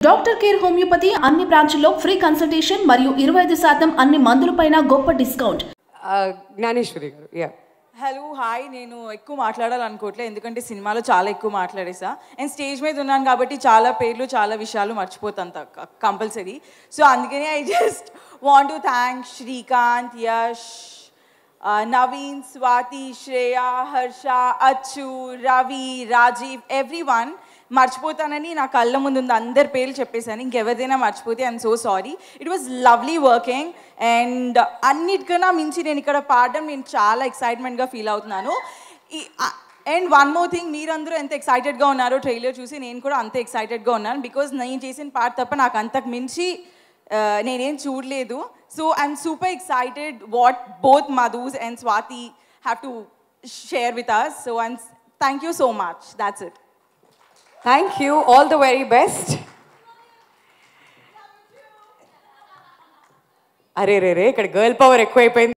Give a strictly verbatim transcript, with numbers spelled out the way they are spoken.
Doctor care homeopathy అన్ని బ్రాంచ్ల్లో free consultation మరియు ఇరవై ఐదు శాతం అన్ని మందులపైన గొప్ప డిస్కౌంట్. జ్ఞానేశ్వరి గారు. Yeah hello hi. నేను ఎక్కువ మాట్లాడాలనుకోవట్లేదు ఎందుకంటే సినిమాలో చాలా ఎక్కువ మాట్లాడేసా అండ్ స్టేజ్ మీద ఉన్నాను కాబట్టి చాలా పేర్లు చాలా విషయాలు మర్చిపోతాను కంపల్సరీ. సో అందుకనే I just want to thank Srikanth, Yash, Naveen, Swathi, Shreya, Harsha, Achchu, Ravi, Rajeev, everyone. మర్చిపోతానని నా కళ్ళ ముందు ఉంది అందరి పేర్లు చెప్పేశాను. ఇంకెవరిదైనా మర్చిపోతే I'm so sorry. It was lovely working and అన్నిటికన్నా మించి నేను ఇక్కడ పాడడం నేను చాలా ఎక్సైట్మెంట్గా ఫీల్ అవుతున్నాను. అండ్ వన్ మోర్ థింగ్, మీరందరూ ఎంత ఎక్సైటెడ్గా ఉన్నారో ట్రైలర్ చూసి నేను కూడా అంతే ఎక్సైటెడ్గా ఉన్నాను. బికాజ్ నేను చేసిన పాట తప్ప నాకు అంతకు మించి నేనేం చూడలేదు. So I'm super excited what both మధుస్ and Swathi have to share with us. So I'm thank you so much. That's it. Thank you. All the very best. అరే రే రే ఇక్కడ గర్ల్ పవర్ ఎక్కువైపోయింది.